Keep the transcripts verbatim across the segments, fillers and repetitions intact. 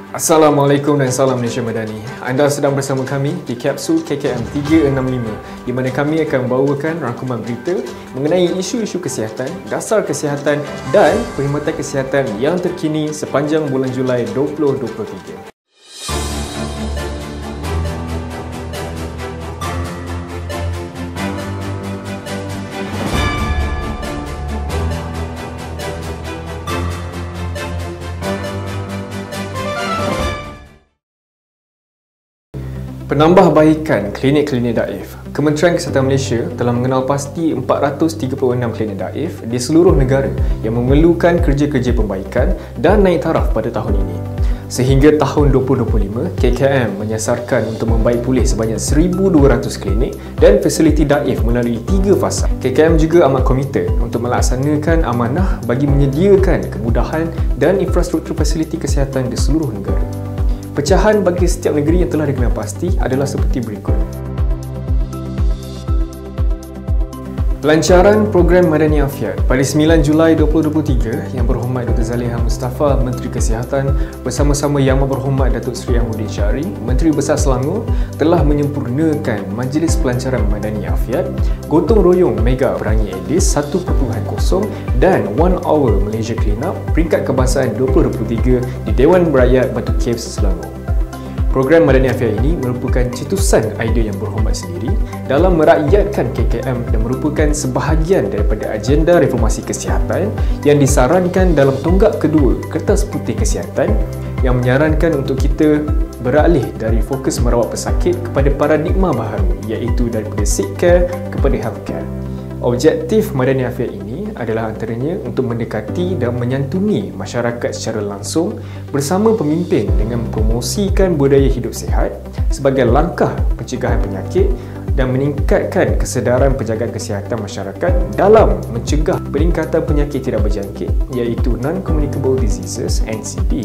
Assalamualaikum dan salam Malaysia Madani. Anda sedang bersama kami di Kapsul K K M tiga enam lima, di mana kami akan membawakan rangkuman berita mengenai isu-isu kesihatan, dasar kesihatan dan perkhidmatan kesihatan yang terkini sepanjang bulan Julai dua ribu dua puluh tiga. Penambahbaikan klinik-klinik daif. Kementerian Kesihatan Malaysia telah mengenal pasti empat ratus tiga puluh enam klinik daif di seluruh negara yang memerlukan kerja-kerja pembaikan dan naik taraf pada tahun ini. Sehingga tahun dua ribu dua puluh lima, K K M menyasarkan untuk membaik pulih sebanyak seribu dua ratus klinik dan fasiliti daif melalui tiga fasa. K K M juga amat komited untuk melaksanakan amanah bagi menyediakan kemudahan dan infrastruktur fasiliti kesihatan di seluruh negara. Pecahan bagi setiap negeri yang telah dikenal pasti adalah seperti berikut. Pelancaran program Madani Afiat pada sembilan Julai dua ribu dua puluh tiga, Yang Berhormat Doktor Zaliha Mustafa, Menteri Kesihatan bersama-sama Yang Berhormat Datuk Seri Ahmudin Syari, Menteri Besar Selangor, telah menyempurnakan Majlis Pelancaran Madani Afiat Gotong Royong Mega Perangi Edis satu titik kosong dan One Hour Malaysia Cleanup peringkat kebangsaan dua ribu dua puluh tiga di Dewan Rakyat Batu Caves, Selangor. Program Madani Afiat ini merupakan cetusan idea Yang Berhormat sendiri dalam merakyatkan K K M dan merupakan sebahagian daripada agenda reformasi kesihatan yang disarankan dalam tonggak kedua Kertas Putih Kesihatan yang menyarankan untuk kita beralih dari fokus merawat pesakit kepada paradigma baharu, iaitu daripada sick care kepada healthcare. Objektif Madani Afiat ini adalah antaranya untuk mendekati dan menyantuni masyarakat secara langsung bersama pemimpin dengan mempromosikan budaya hidup sihat sebagai langkah pencegahan penyakit dan meningkatkan kesedaran penjagaan kesihatan masyarakat dalam mencegah peningkatan penyakit tidak berjangkit, iaitu Non-Communicable Diseases N C D.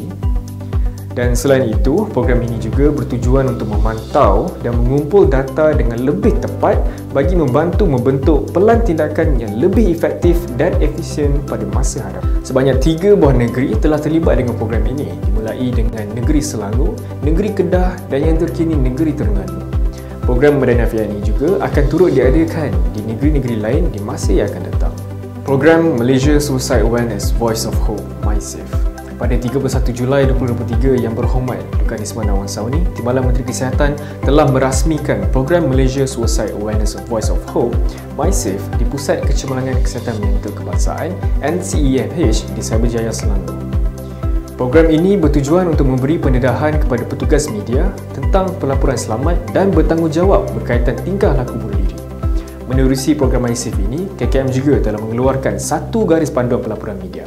Dan selain itu, program ini juga bertujuan untuk memantau dan mengumpul data dengan lebih tepat bagi membantu membentuk pelan tindakan yang lebih efektif dan efisien pada masa hadapan. Sebanyak tiga buah negeri telah terlibat dengan program ini, dimulai dengan negeri Selangor, negeri Kedah dan yang terkini negeri Terengganu. Program Madani Afiat ini juga akan turut diadakan di negeri-negeri lain di masa yang akan datang. Program Malaysia Suicide Awareness Voice of Hope MySafe. Pada tiga puluh satu Julai dua ribu dua puluh tiga, Yang Berhormat Doktor Isman Awan Sauni, Timbalan Menteri Kesihatan, telah merasmikan program Malaysia Suicide Awareness Voice of Hope MySafe di Pusat Kecemerlangan Kesihatan Mental Kebangsaan N C E M H di Cyberjaya, Selangor. Program ini bertujuan untuk memberi pendedahan kepada petugas media tentang pelaporan selamat dan bertanggungjawab berkaitan tingkah laku bunuh diri. Menerusi program MySafe ini, K K M juga telah mengeluarkan satu garis panduan pelaporan media.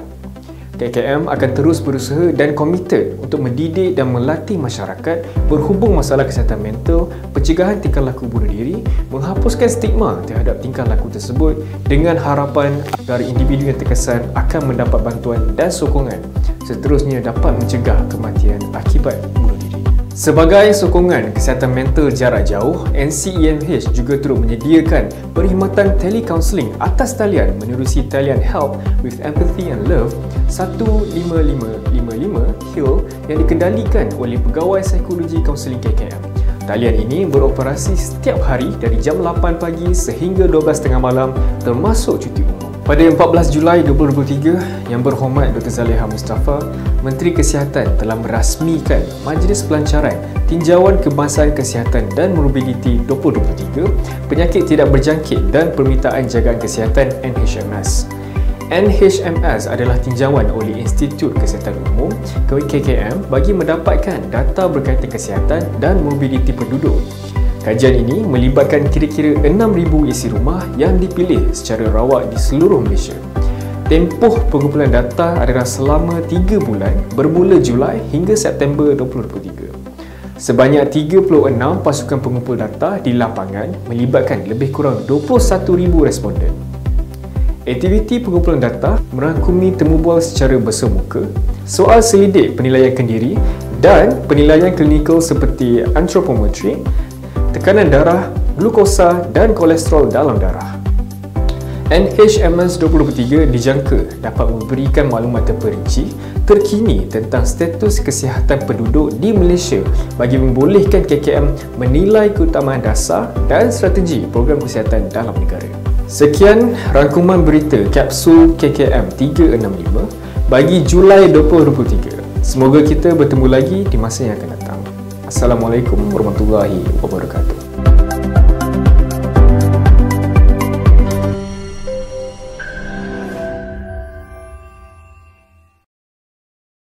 K K M akan terus berusaha dan komited untuk mendidik dan melatih masyarakat berhubung masalah kesihatan mental, pencegahan tingkah laku bunuh diri, menghapuskan stigma terhadap tingkah laku tersebut dengan harapan agar individu yang terkesan akan mendapat bantuan dan sokongan, seterusnya dapat mencegah kematian akibat bunuh diri. Sebagai sokongan kesihatan mental jarak jauh, N C E M H juga turut menyediakan perkhidmatan telecounselling atas talian menerusi talian Help with Empathy and Love satu lima lima lima lima HEAL yang dikendalikan oleh Pegawai Psikologi Kaunseling K K M. Talian ini beroperasi setiap hari dari jam lapan pagi sehingga dua belas tiga puluh malam termasuk cuti umum. Pada empat belas Julai dua ribu dua puluh tiga, Yang Berhormat Doktor Zaliha Mustafa, Menteri Kesihatan, telah merasmikan Majlis Pelancaran Tinjauan Kebangsaan Kesihatan dan Morbiditi dua ribu dua puluh tiga, Penyakit Tidak Berjangkit dan Permintaan Jagaan Kesihatan N H M S. N H M S adalah tinjauan oleh Institut Kesihatan Umum K K M bagi mendapatkan data berkaitan kesihatan dan morbiditi penduduk. Kajian ini melibatkan kira-kira enam ribu isi rumah yang dipilih secara rawat di seluruh Malaysia. Tempoh pengumpulan data adalah selama tiga bulan bermula Julai hingga September dua ribu dua puluh tiga. Sebanyak tiga puluh enam pasukan pengumpul data di lapangan melibatkan lebih kurang dua puluh satu ribu responden. Aktiviti pengumpulan data merangkumi temu bual secara bersemuka, soal selidik penilaian kendiri dan penilaian klinikal seperti antropometri, tekanan darah, glukosa dan kolesterol dalam darah. N H M S dua ribu dua puluh tiga dijangka dapat memberikan maklumat terperinci terkini tentang status kesihatan penduduk di Malaysia bagi membolehkan K K M menilai keutamaan dasar dan strategi program kesihatan dalam negara. Sekian rangkuman berita kapsul K K M tiga enam lima bagi Julai dua ribu dua puluh tiga. Semoga kita bertemu lagi di masa yang akan datang. Assalamualaikum warahmatullahi wabarakatuh.